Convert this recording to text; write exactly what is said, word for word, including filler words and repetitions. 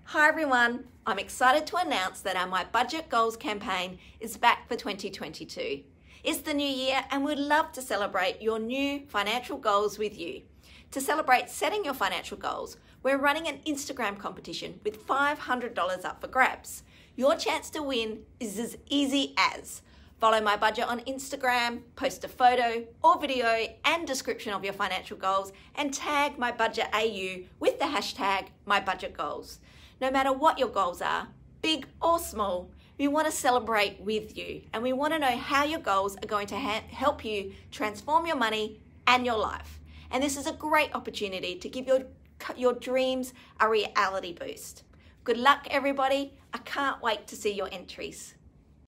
Hi everyone, I'm excited to announce that our My Budget Goals campaign is back for twenty twenty-two. It's the new year and we'd love to celebrate your new financial goals with you. To celebrate setting your financial goals, we're running an Instagram competition with five hundred dollars up for grabs. Your chance to win is as easy as follow My Budget on Instagram, post a photo or video and description of your financial goals, and tag MyBudgetAU with the hashtag MyBudgetGoals. No matter what your goals are, big or small, we want to celebrate with you and we want to know how your goals are going to help you transform your money and your life. And this is a great opportunity to give your, your dreams a reality boost. Good luck everybody. I can't wait to see your entries.